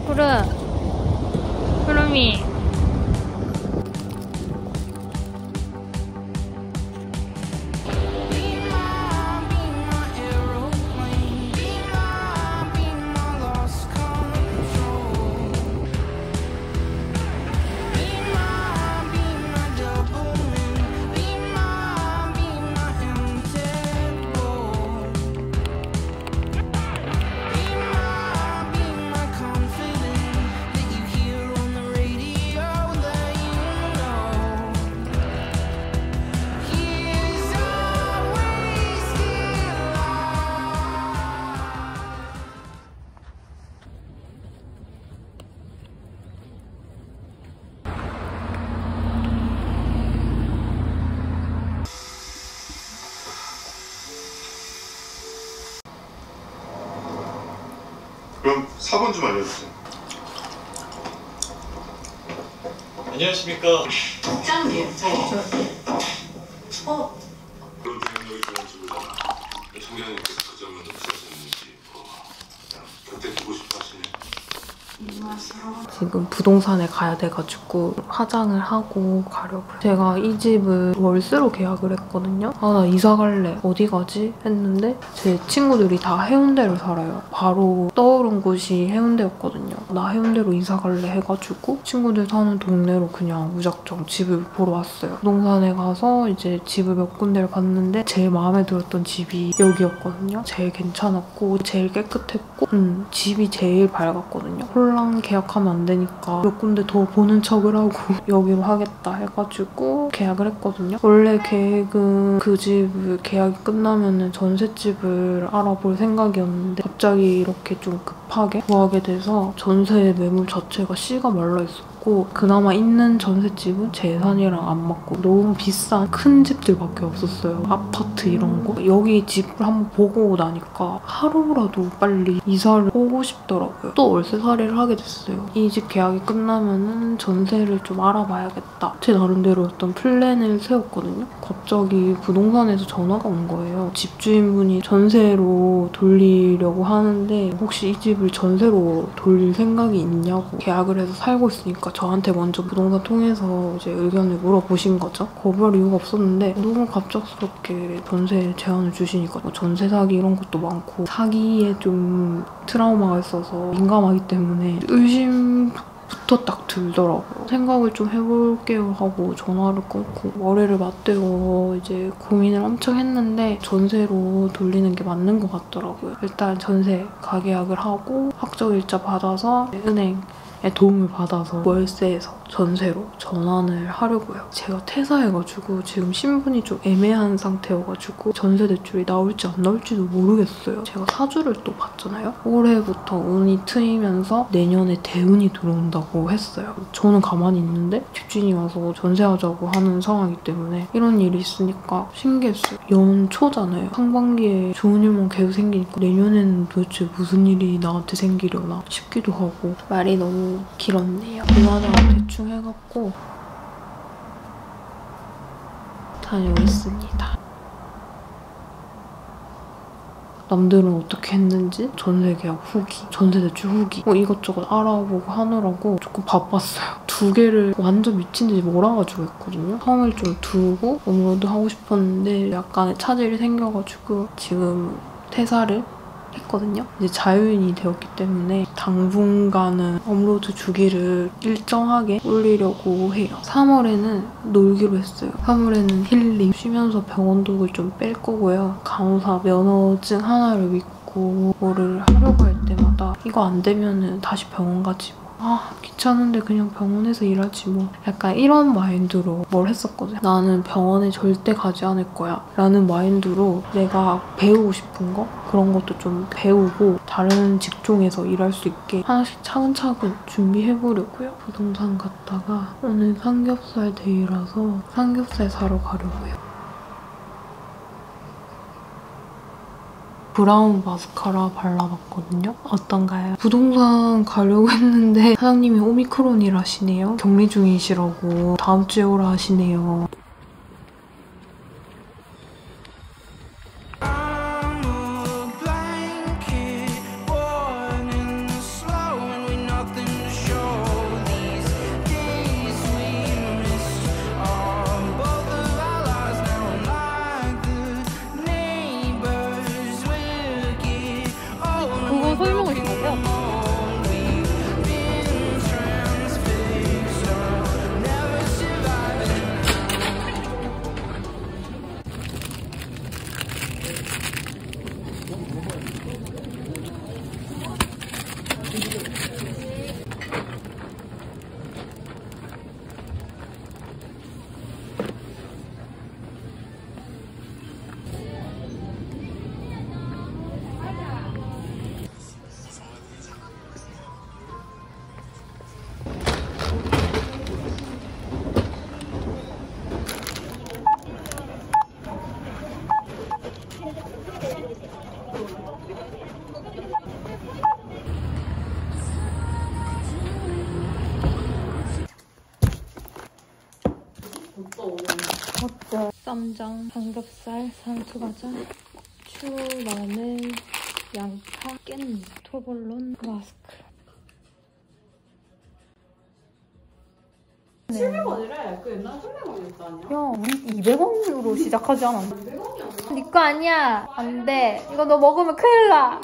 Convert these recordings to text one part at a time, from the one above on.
구름. 구름이. 그럼 4번 좀 알려주세요. 안녕하십니까. 국장님, 그런 대응력이 좋은 지부장 총장님께서 그 점은 없으셨는지 그냥 곁에 두고 싶어 하시네요. 지금 부동산에 가야 돼가지고 화장을 하고 가려고요. 제가 이 집을 월세로 계약을 했거든요. 아, 나 이사 갈래. 어디 가지? 했는데 제 친구들이 다 해운대를 살아요. 바로 떠오른 곳이 해운대였거든요. 나 해운대로 이사 갈래 해가지고 친구들 사는 동네로 그냥 무작정 집을 보러 왔어요. 부동산에 가서 이제 집을 몇 군데를 봤는데 제일 마음에 들었던 집이 여기였거든요. 제일 괜찮았고 제일 깨끗했고 집이 제일 밝았거든요. 홀랑 계약하면 안 되니까 몇 군데 더 보는 척을 하고 여기로 하겠다 해가지고 계약을 했거든요. 원래 계획은 그 집을 계약이 끝나면 전셋집을 알아볼 생각이었는데 갑자기 이렇게 좀 급하게 구하게 돼서 전세 매물 자체가 씨가 말라있었고 그나마 있는 전셋집은 제 예산이랑 안 맞고 너무 비싼 큰 집들밖에 없었어요. 아파트 이런 거. 여기 집을 한번 보고 나니까 하루라도 빨리 이사를 오고 싶더라고요. 또 월세살이를 하게 됐어요. 이 집 계약이 끝나면은 전세를 좀 알아봐야겠다. 제 나름대로 어떤 플랜을 세웠거든요. 갑자기 부동산에서 전화가 온 거예요. 집주인분이 전세로 돌리려고 하는데 혹시 이 집을 전세로 돌릴 생각이 있냐고. 계약을 해서 살고 있으니까 저한테 먼저 부동산 통해서 이제 의견을 물어보신 거죠. 거부할 이유가 없었는데 너무 갑작스럽게 전세 제안을 주시니까 뭐 전세 사기 이런 것도 많고 사기에 좀 트라우마가 있어서 민감하기 때문에 의심부터 딱 들더라고요. 생각을 좀 해볼게요 하고 전화를 끊고 머리를 맞대고 이제 고민을 엄청 했는데 전세로 돌리는 게 맞는 것 같더라고요. 일단 전세 가계약을 하고 확정일자 받아서 은행에 도움을 받아서 월세에서 전세로 전환을 하려고요. 제가 퇴사해가지고 지금 신분이 좀 애매한 상태여가지고 전세 대출이 나올지 안 나올지도 모르겠어요. 제가 사주를 또 봤잖아요. 올해부터 운이 트이면서 내년에 대운이 들어온다고 했어요. 저는 가만히 있는데 집주인이 와서 전세하자고 하는 상황이기 때문에 이런 일이 있으니까 신기했어요. 연초잖아요. 상반기에 좋은 일만 계속 생기니까 내년에는 도대체 무슨 일이 나한테 생기려나 싶기도 하고 말이 너무 길었네요. 이화장 대충 해갖고 다녀오겠습니다. 남들은 어떻게 했는지 전세 계약 후기, 전세 대출 후기 뭐 이것저것 알아보고 하느라고 조금 바빴어요. 2개를 완전 미친 듯이 몰아가지고 했거든요. 성을 좀 두고 업로드 하고 싶었는데 약간의 차질이 생겨가지고 지금 퇴사를 했거든요. 이제 자유인이 되었기 때문에 당분간은 업로드 주기를 일정하게 올리려고 해요. 3월에는 놀기로 했어요. 3월에는 힐링, 쉬면서 병원독을 좀 뺄 거고요. 간호사 면허증 하나를 믿고 뭐를 하려고 할 때마다 이거 안 되면은 다시 병원 가지 뭐. 아 귀찮은데 그냥 병원에서 일하지 뭐. 약간 이런 마인드로 뭘 했었거든. 나는 병원에 절대 가지 않을 거야 라는 마인드로 내가 배우고 싶은 거 그런 것도 좀 배우고 다른 직종에서 일할 수 있게 하나씩 차근차근 준비해보려고요. 부동산 갔다가 오늘 삼겹살 데이라서 삼겹살 사러 가려고요. 브라운 마스카라 발라봤거든요. 어떤가요? 부동산 가려고 했는데 사장님이 오미크론이라시네요. 격리 중이시라고 다음 주에 오라 하시네요. 어때? 쌈장, 삼겹살, 산수과자, 고추, 마늘, 양파, 깻잎, 토벌론, 마스크. 700원이래. 그 옛날 300원이었다 아니야? 야, 우리 200원으로 시작하지 않았나? 200원이었나? 네 거 아니야. 안 돼. 이거 너 먹으면 큰일 나.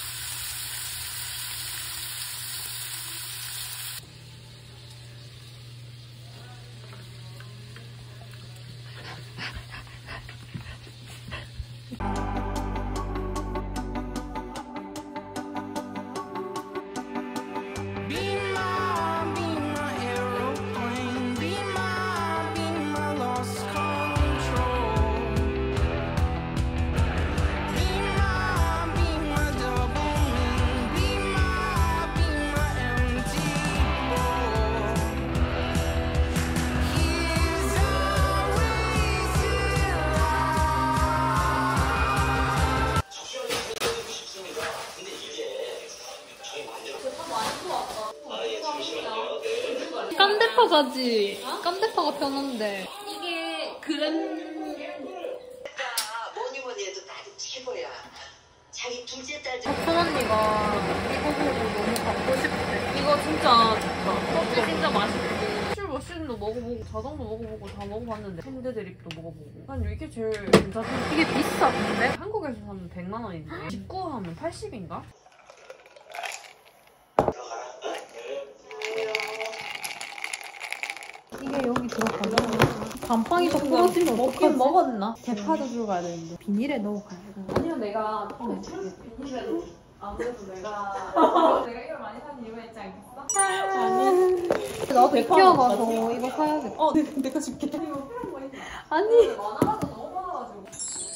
깜대파가지. 깜대파가 편한데. 이게 그램 뭐니 해도 나도 최고야. 자기 둘째 딸 중. 천 언니가 이거 보고 너무 갖고 싶대. 이거 진짜 좋다. 커피 진짜 맛있고. 슈머신도 먹어보고 자동도 먹어보고 다 먹어봤는데 핸드 드립도 먹어보고 난 이게 제일 괜찮아. 이게 비싸던데? 한국에서 사면 100만 원인데 19 하면 80인가? 이게 여기 들어가잖아. 단빵이 더 부러지면 먹긴 먹었나? 대파도 들어가야 되는데. 비닐에 넣어가야 돼. 아니요, 내가 비닐에 아무래도 내가 이걸 많이 사는 이유가 있지 않겠어? 아니. 나도 끼어가서 이거 사야겠다. 내가 줄게. 아니. 많아가지고 너무 많아가지고.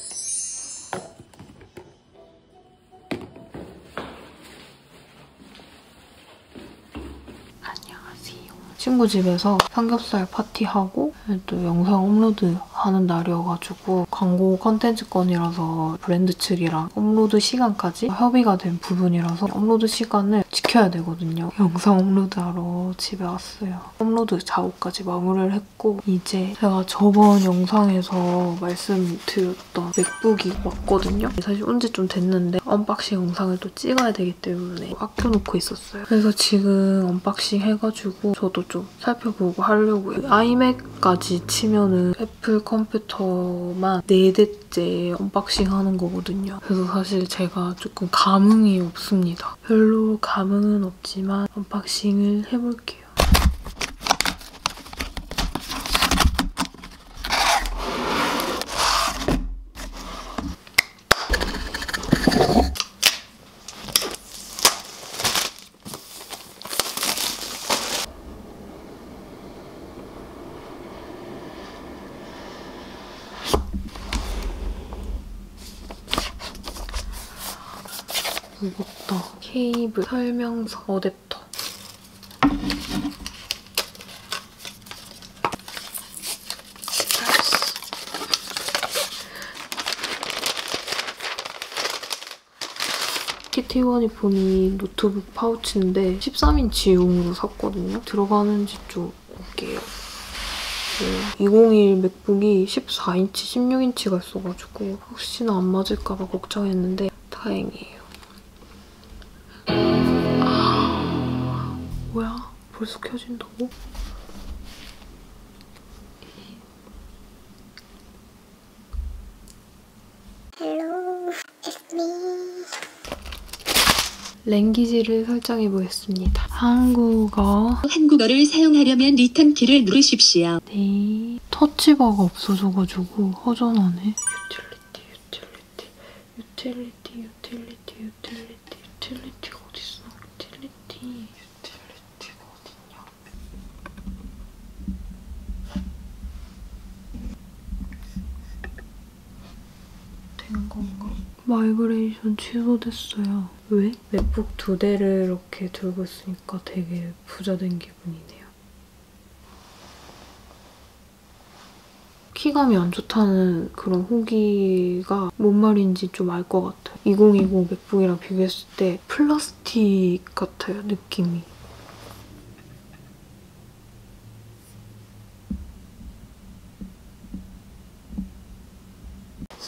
친구 집에서 삼겹살 파티하고 또 영상 업로드 하는 날이어가지고 광고 컨텐츠 건이라서 브랜드 측이랑 업로드 시간까지 협의가 된 부분이라서 업로드 시간을 지켜야 되거든요. 영상 업로드하러 집에 왔어요. 업로드 작업까지 마무리를 했고 이제 제가 저번 영상에서 말씀드렸던 맥북이 왔거든요. 사실 온 지 좀 됐는데 언박싱 영상을 또 찍어야 되기 때문에 아껴놓고 있었어요. 그래서 지금 언박싱 해가지고 저도 좀 살펴보고 하려고요. 아이맥까지 치면은 애플 컴퓨터만 4대째 언박싱 하는 거거든요. 그래서 사실 제가 조금 감흥이 없습니다. 별로 감흥은 없지만 언박싱을 해볼게요. 무겁다. 케이블, 설명서, 어댑터. 키티원이 보니 노트북 파우치인데 13인치용으로 샀거든요. 들어가는지 좀 볼게요. 2021 맥북이 14인치, 16인치가 있어가지고 혹시나 안 맞을까봐 걱정했는데 다행이에요. 뭐야? 벌써 켜진다고? 랭귀지를 설정해 보겠습니다. 한국어를 사용하려면 리턴 키를 누르십시오. 네. 터치바가 없어져가지고 허전하네. 유틸리티가 어딨어? 유틸리티가 어딨냐? 된 건가? 마이그레이션 취소됐어요. 왜? 맥북 2대를 이렇게 들고 있으니까 되게 부자 된 기분이네요. 키감이 안 좋다는 그런 후기가 뭔 말인지 좀 알 것 같아요. 2020 맥북이랑 비교했을 때 플라스틱 같아요, 느낌이.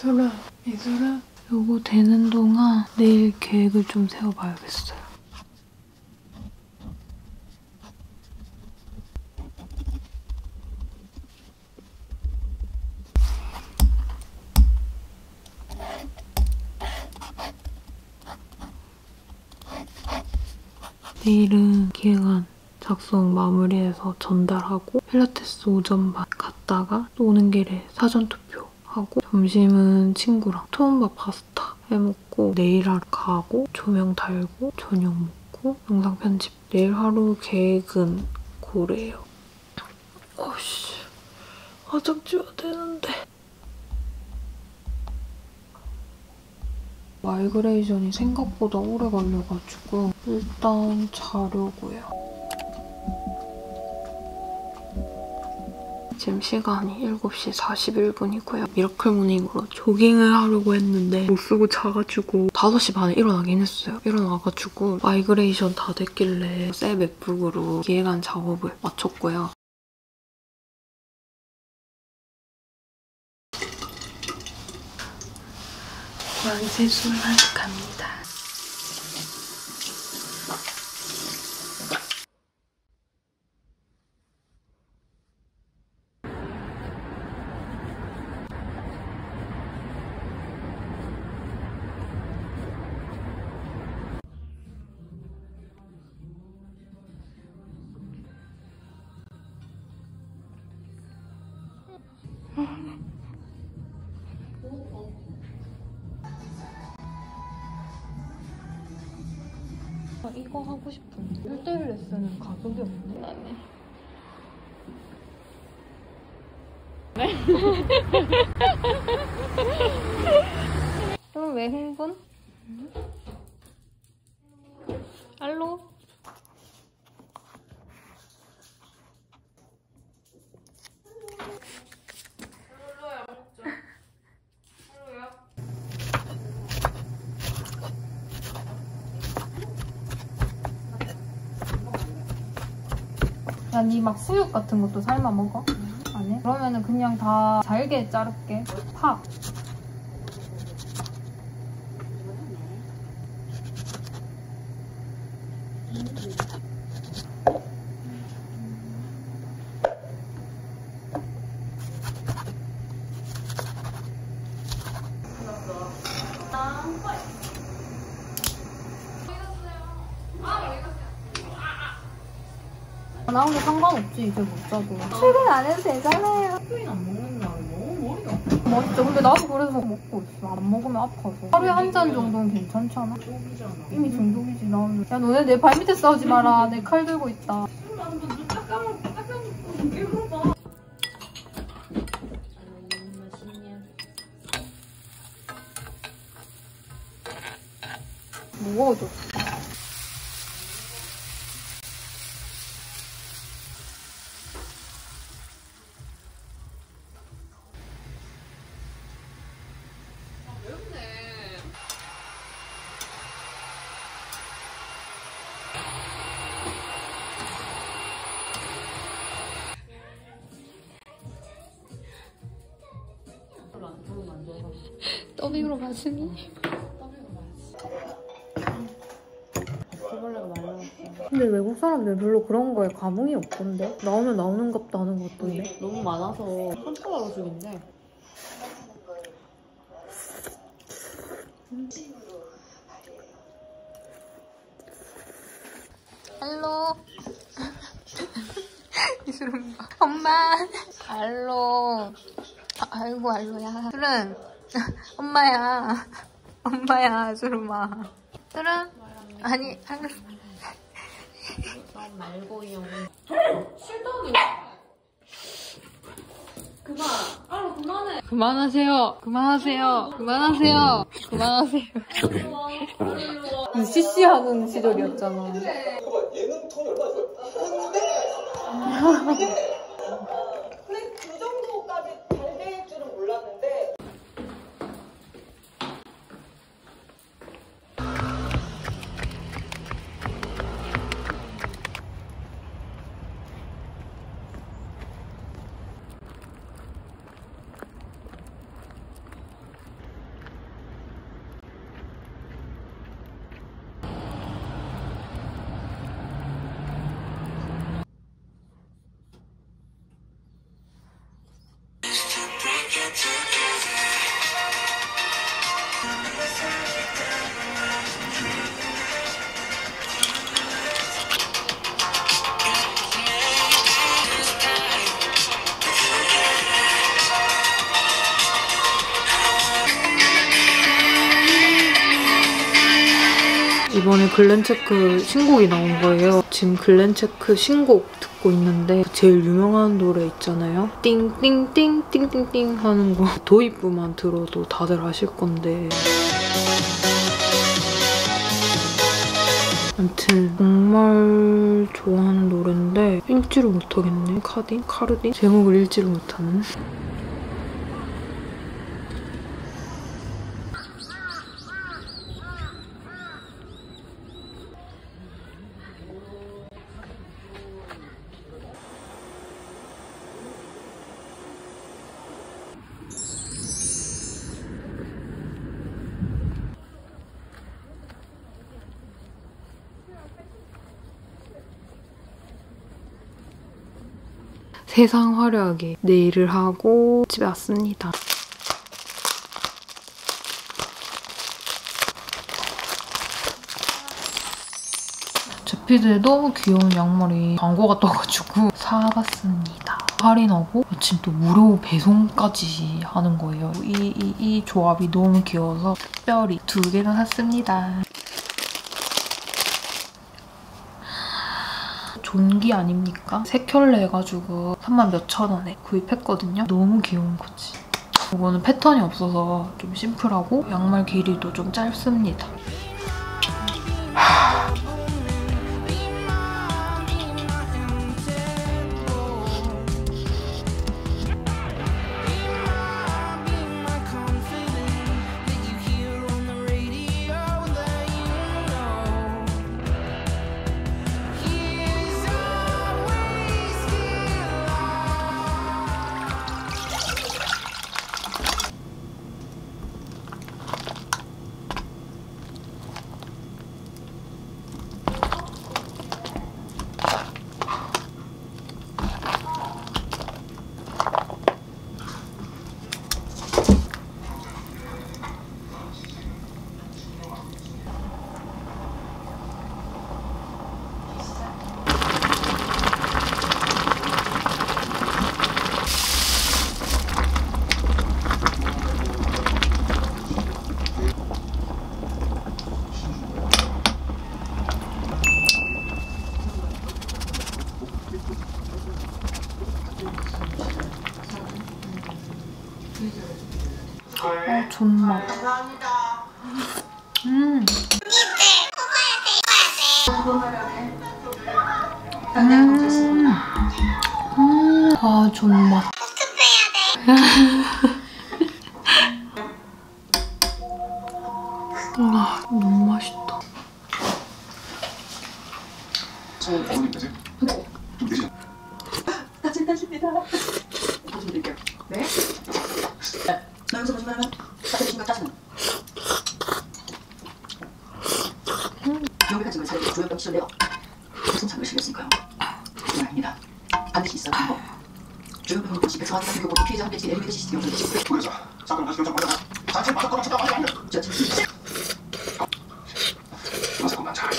이슬아. 요거 되는 동안 내일 계획을 좀 세워봐야겠어요. 내일은 기획안 작성 마무리해서 전달하고 필라테스 오전반 갔다가 또 오는 길에 사전투표 하고 점심은 친구랑 투움밥 파스타 해먹고 내일 하루 가고 조명 달고 저녁 먹고 영상 편집. 내일 하루 계획은 고래요. 어씨, 화장 지워야 되는데. 마이그레이션이 생각보다 오래 걸려가지고 일단 자려고요. 지금 시간이 7시 41분이고요. 미라클 모닝으로 조깅을 하려고 했는데 못 쓰고 자가지고 5시 반에 일어나긴 했어요. 일어나가지고 마이그레이션 다 됐길래 새 맥북으로 기획안 작업을 마쳤고요. 고양이 세수를 하러 갑니다. 이거 하고 싶은데 1대1 레슨은 가격이 없네. 아니. 그럼 왜 흥분? 알로? 야, 니 막 수육 같은 것도 삶아 먹어? 안 해? 그러면은 그냥 다 잘게 자를게. 팍! 나 혼자 상관없지, 이제 못 자도. 출근 안 해도 되잖아요. 출근 안 먹는다. 너무 머리가 아파. 맞죠. 근데 나도 그래서 먹고 있어. 안 먹으면 아파서. 하루에 한 잔 정도는 괜찮잖아. 중독이잖아. 이미 중독이지, 나는. 야, 너네 내 발 밑에 싸우지 마라. 내 칼 들고 있다. 무거워져. 더빙으로 맞으니? 근데 외국 사람들 별로 그런 거에 감흥이 없던데? 나오면 나오는 값도 하는 것 같던데? 너무 많아서 한꺼번에 주는데. 알로. 이슬은 엄마. 알로. 아이고 알로야. 술은 엄마야. 엄마야 수름아. 술은 아니 알로. 난 말고요. 실덕이. 그만. 알로 그만해. 그만하세요. 그만하세요. 그만하세요. 그만하세요. UCC 하는 시절이었잖아. 얘는 톤이 얼마나 좋아요? 근데 그 정도까지 잘 될 줄은 몰랐는데. 이번에 글렌체크 신곡이 나온 거예요. 지금 글렌체크 신곡 듣고 있는데 제일 유명한 노래 있잖아요. 띵띵띵띵띵띵 하는 거. 도입부만 들어도 다들 아실 건데. 아무튼 정말 좋아하는 노래인데 읽지를 못하겠네. 카르딘? 제목을 읽지를 못하는. 세상 화려하게 네일을 하고 집에 왔습니다. 제피드에 너무 귀여운 양말이 광고가 떠가지고 사봤습니다. 할인하고 마침 또 무료 배송까지 하는 거예요. 이 조합이 너무 귀여워서 특별히 2개나 샀습니다. 존기 아닙니까? 세 켤레 해가지고 3만 몇천 원에 구입했거든요. 너무 귀여운 거지. 이거는 패턴이 없어서 좀 심플하고 양말 길이도 좀 짧습니다. 존맛. 아, 존맛. 와, 너무 맛있다. 어머님 되세요? 좀 되시죠? 따뜻하십니다. 좀 드릴게요. 네? 나 여기서 보시면 따뜻하신가 짜증. 여기까지 걸 살게 조용히 치실래요? 무슨 장을 실렸으니까요. 그건 아닙니다. 반드시 있어야 하는 거. 조용히 보시 백성한테 같은 경우 피해자 한 대치 엘리베이터 시스템 연결 대치. 그래서 사건 다시 경찰 받아라. 자체 받았거나 찾아가지 않는. 저 지금 사건만 잘.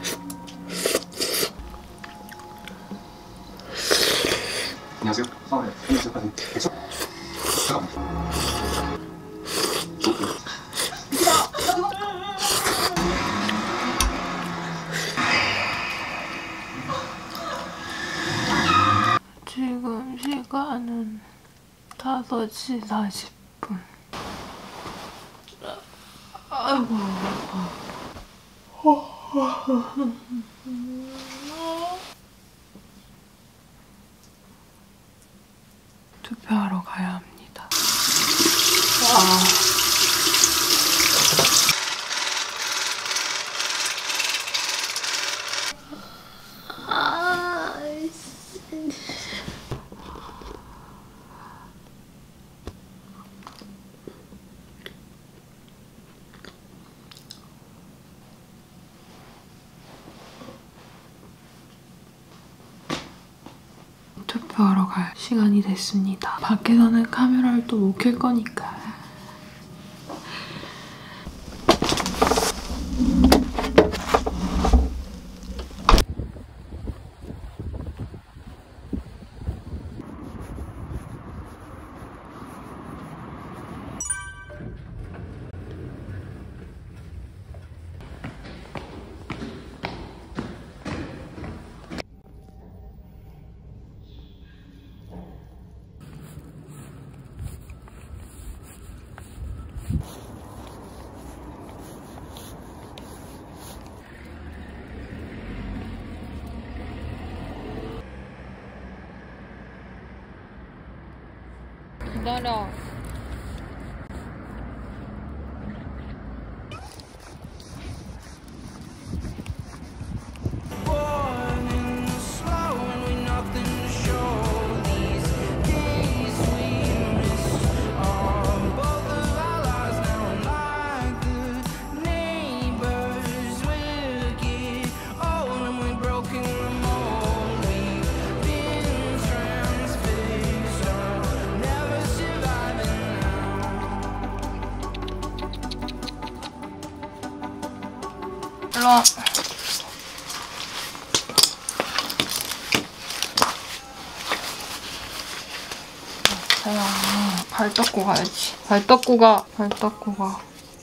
안녕하세요. 네. 안녕하세요. 백성. 잠깐만. 지금 시간은 5시 40분. 아이고. 투표하러 가야 합니다. 투표하러 갈 시간이 됐습니다. 밖에서는 카메라를 또 못 켤 거니까. 기다려. 일로와. 자야, 발 닦고 가야지. 발 닦고 가. 발 닦고 가.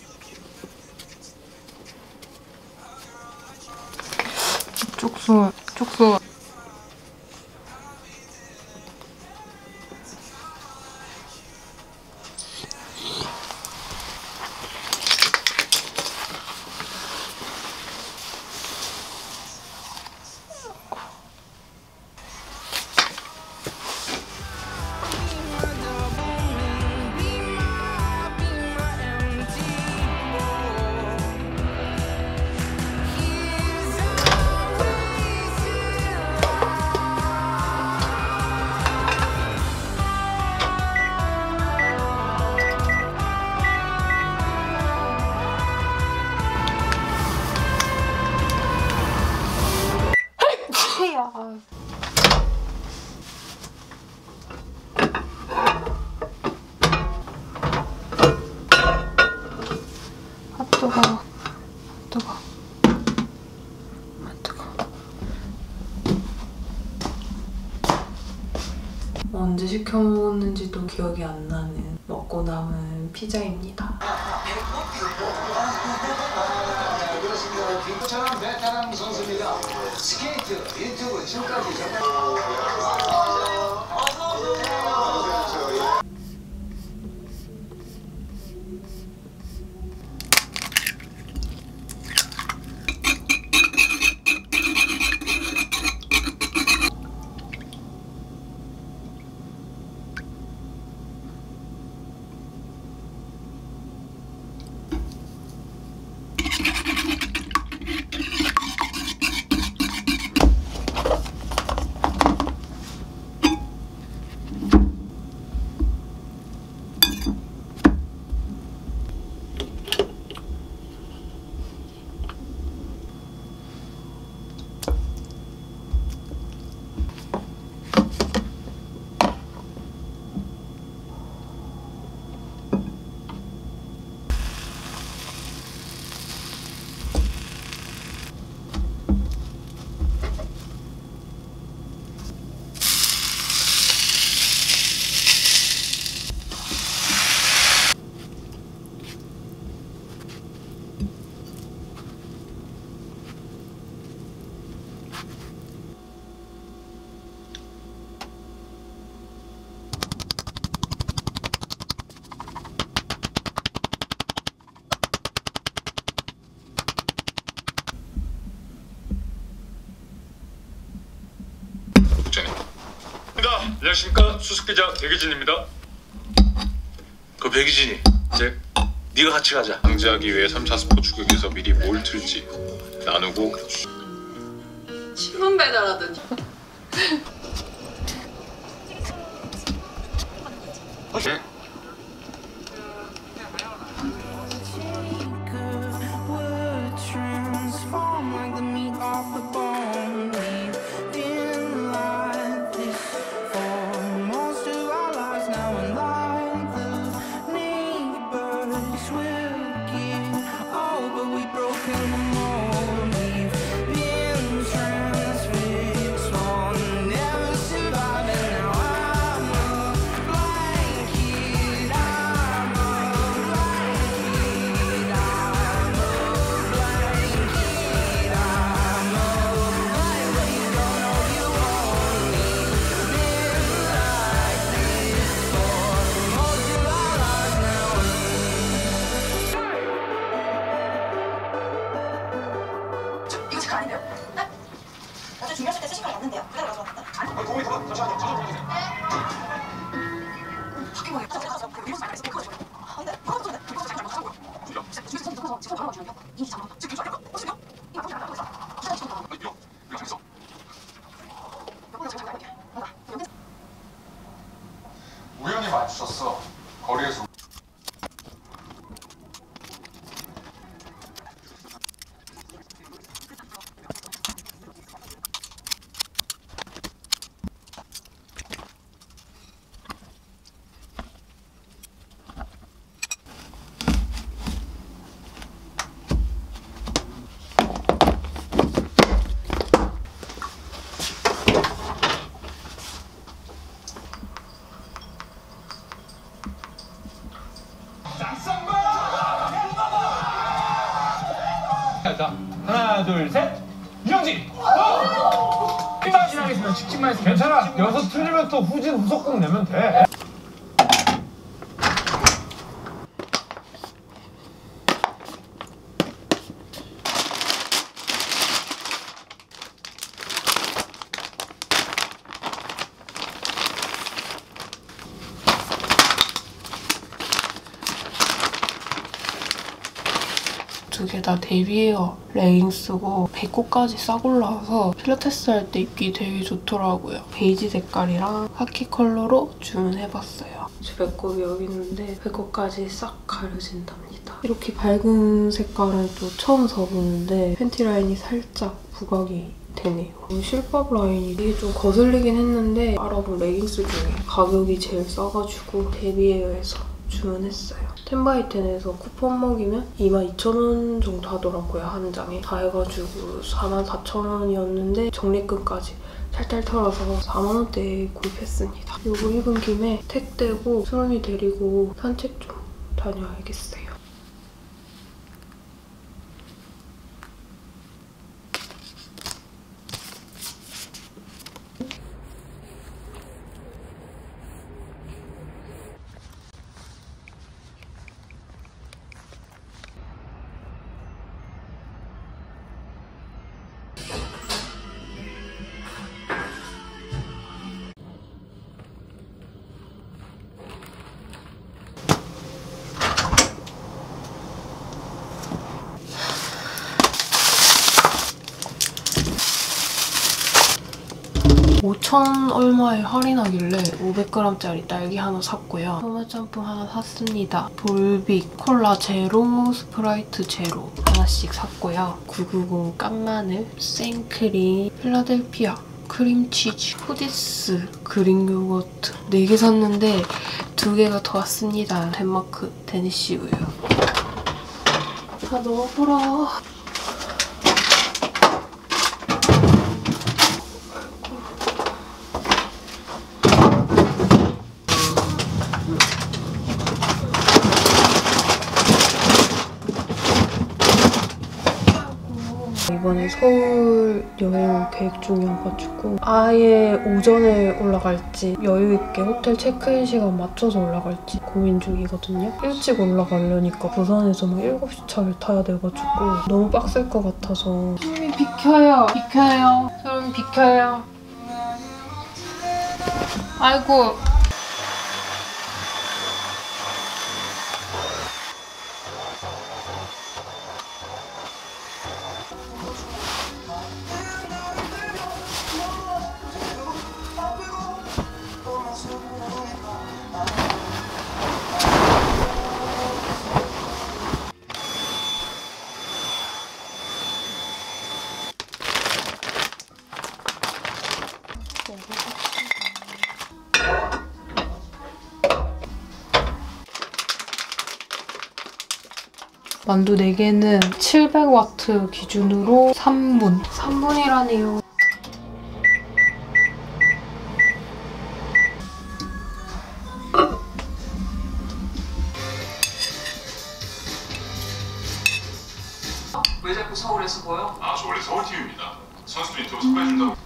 쪽수, 쪽수. 뜨거워. 뜨거워. 뜨거워. 언제 시켜 먹었는지도 기억이 안 나는 먹고 남은 피자입니다. 저는 베테랑 선수입니다. 스케이트 유튜브 지금까지 안녕하십니까, 수습기자 백유진입니다. 그 백유진이 이제 네가 같이 가자. 방지하기 위해 3차 스포 추격에서 미리 뭘 틀지 나누고 신문 배달하더니 오케이. Broken home, we've been transfixed on 없었어. 거리에서. 자, 하나, 둘, 셋. 유영진! 직진만 있으면 직진만 있으면 괜찮아. 여기서 틀리면 또 후속 꼭 내면 돼. 두 개 다 데뷔웨어 레깅스고 배꼽까지 싹 올라와서 필라테스 할 때 입기 되게 좋더라고요. 베이지 색깔이랑 카키 컬러로 주문해봤어요. 제 배꼽이 여기 있는데 배꼽까지 싹 가려진답니다. 이렇게 밝은 색깔은 또 처음 써보는데 팬티 라인이 살짝 부각이 되네요. 실밥 라인이 이게 좀 거슬리긴 했는데 알아본 레깅스 중에 가격이 제일 싸가지고 데뷔웨어에서 주문했어요. 텐바이텐에서 쿠폰 먹이면 22,000원 정도 하더라고요, 한 장에. 다 해가지고 44,000원이었는데 적립금까지 탈탈 털어서 4만원대에 구입했습니다. 이거 입은 김에 택 떼고 수롬이 데리고 산책 좀 다녀야겠어요. (5,000) 얼마에 할인하길래 500g짜리 딸기 하나 샀고요. 소마짬뽕 하나 샀습니다. 볼빅 콜라 제로, 스프라이트 제로 하나씩 샀고요. 990 깐마늘, 생크림, 필라델피아, 크림치즈, 후디스, 그릭 요거트 4개 샀는데 2개가 더 왔습니다. 덴마크 데니쉬 우유. 다 넣어보라. 이번에 서울 여행 계획 중이어가지고 아예 오전에 올라갈지 여유있게 호텔 체크인 시간 맞춰서 올라갈지 고민 중이거든요. 일찍 올라가려니까 부산에서 막 7시 차를 타야 돼가지고 너무 빡셀 것 같아서. 소름이 비켜요. 비켜요. 소름이 비켜요. 아이고. 만두 4개는 700W 기준으로 3분. 3분이라네요. 왜 자꾸 서울에서 보여? 아, 저 원래 서울팀입니다. 선수들 인터뷰 섭외해준다고.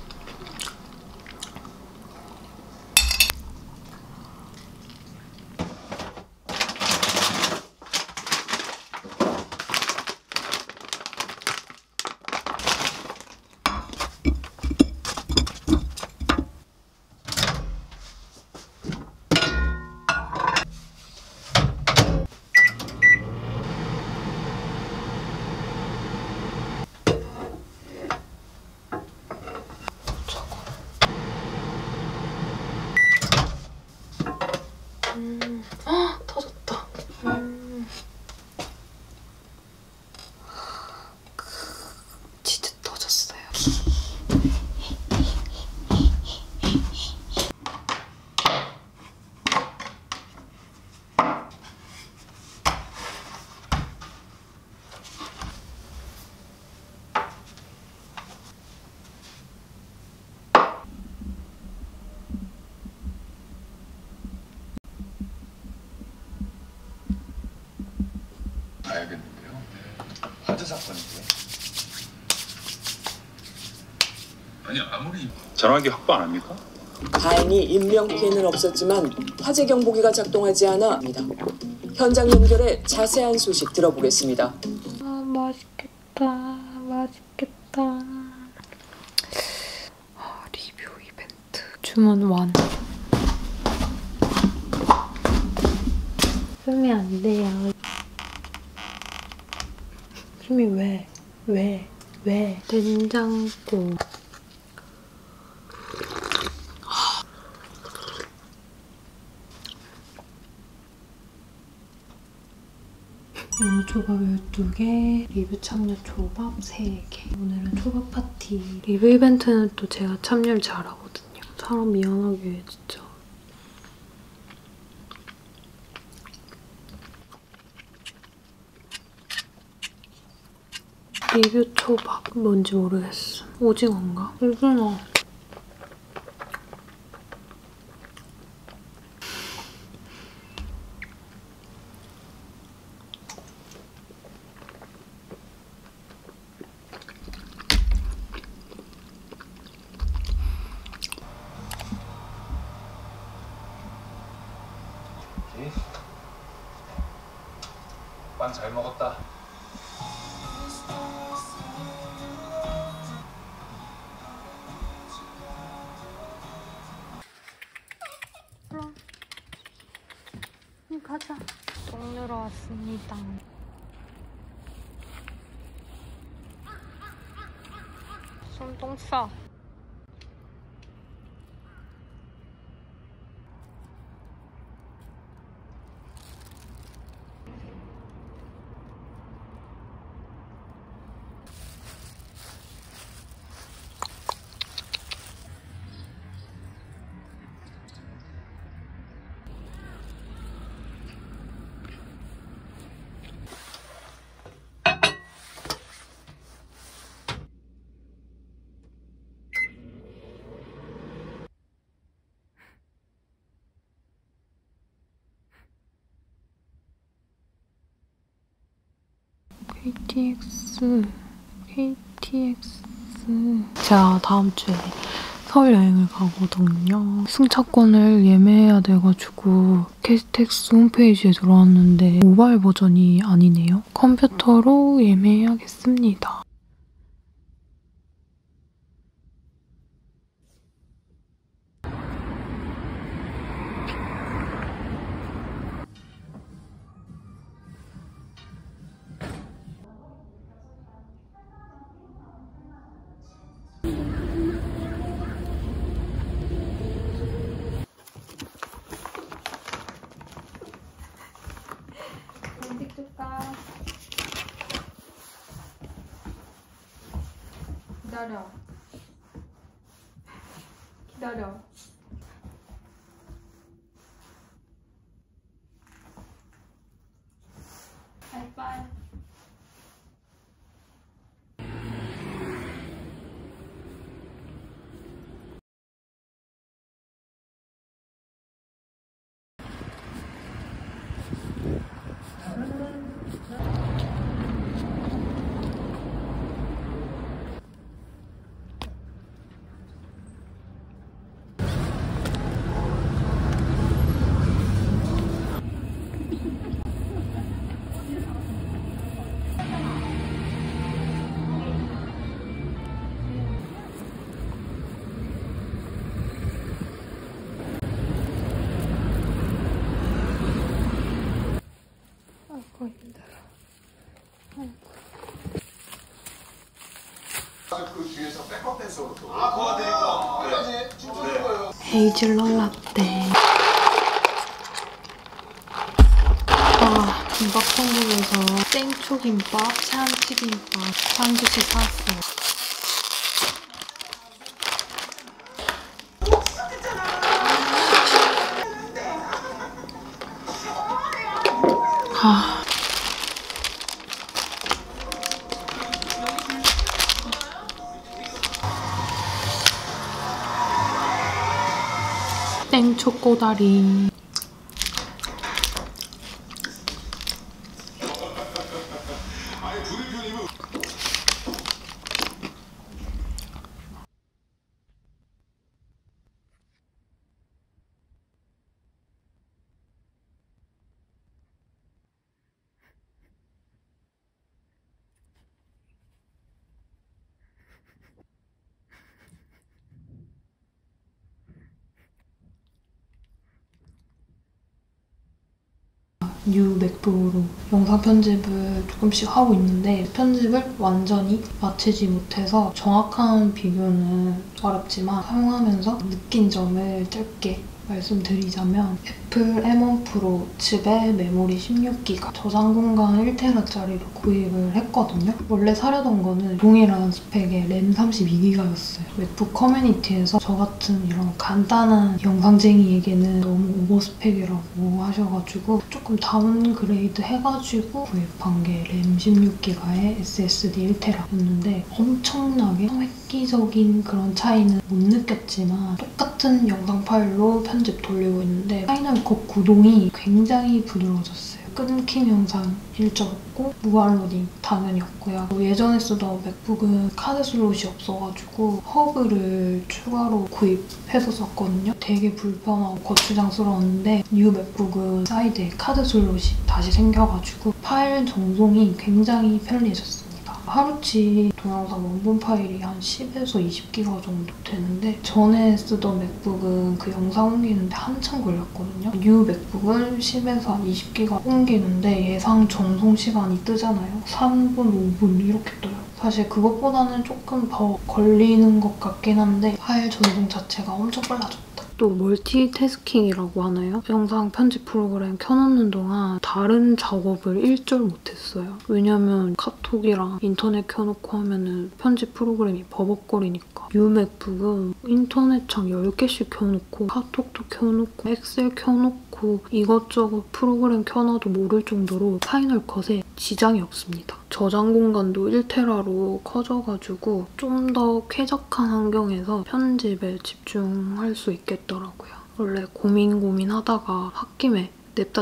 터졌다. 진짜 터졌어요. 알겠는데요. 화재 사건인데. 아니 아무리 전화기 확보 안 합니까? 다행히 인명 피해는 없었지만 화재 경보기가 작동하지 않아 합니다. 현장 연결해 자세한 소식 들어보겠습니다. 아 맛있겠다. 맛있겠다. 리뷰 이벤트 주문 완. 쓰면 안 돼요. 수미 왜? 된장국. 연어 초밥 12개, 리뷰 참여 초밥 3개. 오늘은 초밥 파티. 리뷰 이벤트는 또 제가 참여를 잘하거든요. 사람 미안하게 해, 진짜. 리뷰 초밥 뭔지 모르겠어. 오징어인가? 오징어. 빵 잘 먹었다. 가자. 똥 누러 왔습니다. 손똥 싸. KTX. 제가 다음 주에 서울 여행을 가거든요. 승차권을 예매해야 돼가지고 KTX 홈페이지에 들어왔는데 모바일 버전이 아니네요. 컴퓨터로 예매해야겠습니다. 기다려. 바이바이. 헤이즐넛 라떼. 김밥천국에서 땡초김밥, 참치김밥 한 개씩 샀어요. 땡초 꼬다리. 뉴 맥북으로 영상 편집을 조금씩 하고 있는데 편집을 완전히 마치지 못해서 정확한 비교는 어렵지만 사용하면서 느낀 점을 짧게 말씀드리자면 애플 M1 프로 칩에 메모리 16기가, 저장 공간 1TB짜리로 구입을 했거든요. 원래 사려던 거는 동일한 스펙의 램 32기가였어요. 맥북 커뮤니티에서 저 같은 이런 간단한 영상쟁이에게는 너무 오버 스펙이라고 하셔가지고 조금 다운그레이드 해가지고 구입한 게 램 16기가의 SSD 1TB였는데 엄청나게 획기적인 그런 차이는 못 느꼈지만 똑같은 영상 파일로 편집 돌리고 있는데 파이널 컷 구동이 굉장히 부드러워졌어요. 끊김 현상 일절 없고 무한 로딩 당연히 없고요. 예전에 쓰던 맥북은 카드 슬롯이 없어가지고 허브를 추가로 구입해서 썼거든요. 되게 불편하고 거추장스러웠는데 뉴 맥북은 사이드에 카드 슬롯이 다시 생겨가지고 파일 전송이 굉장히 편리해졌어요. 하루치 동영상 원본 파일이 한 10에서 20기가 정도 되는데 전에 쓰던 맥북은 그 영상 옮기는데 한참 걸렸거든요. 뉴 맥북은 10에서 한 20기가 옮기는데 예상 전송 시간이 뜨잖아요. 3분, 5분 이렇게 떠요. 사실 그것보다는 조금 더 걸리는 것 같긴 한데 파일 전송 자체가 엄청 빨라졌다. 또 멀티태스킹이라고 하나요? 영상 편집 프로그램 켜놓는 동안 다른 작업을 일절 못했어요. 왜냐면 카톡이랑 인터넷 켜놓고 하면은 편집 프로그램이 버벅거리니까. 뉴 맥북은 인터넷창 10개씩 켜놓고 카톡도 켜놓고 엑셀 켜놓고 이것저것 프로그램 켜놔도 모를 정도로 파이널 컷에 지장이 없습니다. 저장 공간도 1TB로 커져가지고 좀 더 쾌적한 환경에서 편집에 집중할 수 있겠더라고요. 원래 고민하다가 홧김에 냅다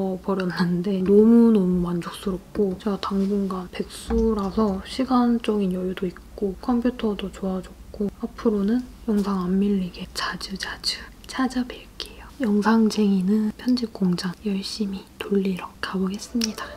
질러버렸는데 너무너무 만족스럽고 제가 당분간 백수라서 시간적인 여유도 있고 컴퓨터도 좋아졌고 앞으로는 영상 안 밀리게 자주 찾아뵐게요. 영상쟁이는 편집 공장 열심히 돌리러 가보겠습니다.